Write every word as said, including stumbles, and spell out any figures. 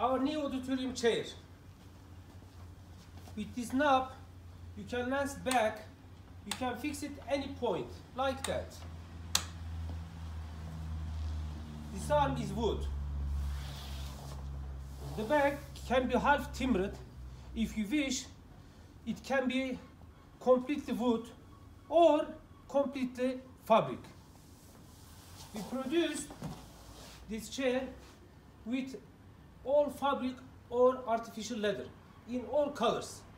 our new auditorium chair. With this knob, you can lance back, you can fix it any point, like that. This arm is wood. The back can be half timbered. If you wish, it can be completely wood or completely fabric. We produced this chair with all fabric or artificial leather in all colors.